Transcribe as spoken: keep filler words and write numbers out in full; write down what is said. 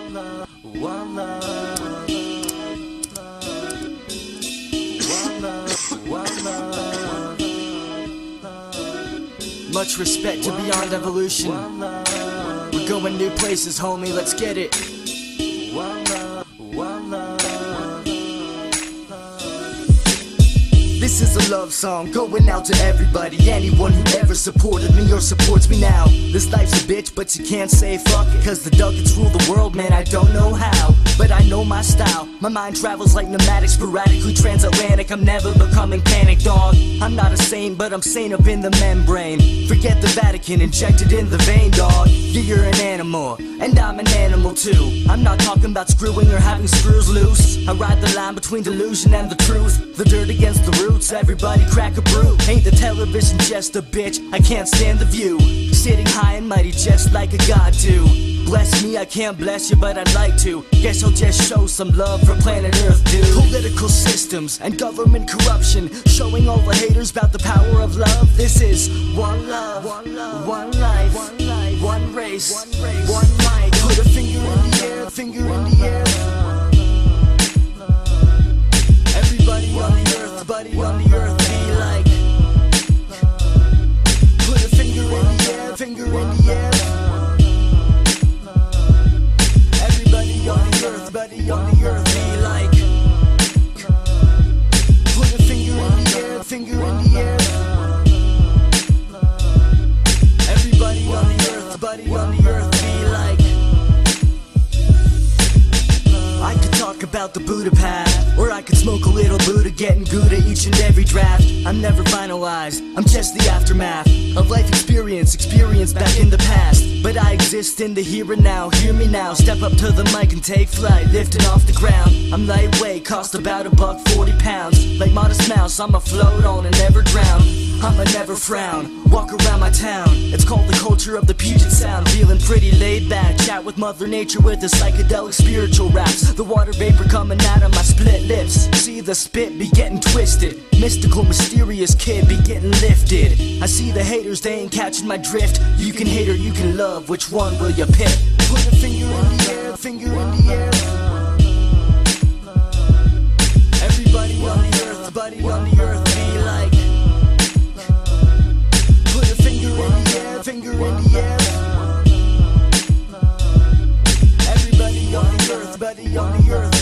One love, one love, one love, one love. Much respect to Beyond Evolution. We're going new places, homie, let's get it. One love, one love. This is a love song going out to everybody, anyone who ever supported me or supports me now. This life's a bitch, but you can't say fuck it, cause the Duggets rule the world, man, I don't know how. But I know my style, my mind travels like pneumatic, sporadically transatlantic. I'm never becoming panic, dog. I'm not a saint, but I'm sane up in the membrane. Forget the Vatican, injected in the vein, dog. Yeah, you're an animal, and I'm an animal too. I'm not talking about screwing or having screws loose. I ride the line between delusion and the truth, the dirt against the roots, everybody crack a brew. Ain't the television just a bitch, I can't stand the view. Sitting high and mighty just like a god do. Bless me, I can't bless you, but I'd like to. Guess I'll just show some love for planet Earth, dude. Political systems and government corruption, showing all the haters about the power of love. This is one love, one, love, one life, one, life, one race, one, race, one mic. Put a finger in the air, finger in the air. Everybody on the earth, buddy on the earth, be like. Put a finger in the air, finger in the air. Everybody on the earth, be like. Put a finger in the air, finger in the air. Everybody on the earth, buddy on the earth, be like. I could talk about the Buddha path, or I could smoke a little Buddha, getting good at each and every draft. I'm never finalized, I'm just the aftermath of life experience, experience back in the past. But I exist in the here and now, hear me now. Step up to the mic and take flight, lifting off the ground. I'm lightweight, cost about a buck forty pounds. Like Modest Mouse, I'ma float on and never drown. I'ma never frown, walk around my town. It's called the culture of the Puget Sound. Feeling pretty laid back, chat with Mother Nature with the psychedelic spiritual raps. The water vapor coming out of my split lips. See the spit be getting twisted. Mystical, mysterious kid be getting lifted. I see the haters, they ain't catching my drift. You can hate or you can love, which one will you pick? Put a finger in the air, finger in the air. Everybody on the earth, buddy on the earth, be like. Put a finger in the air, finger in the air. Everybody on the earth, buddy on the earth.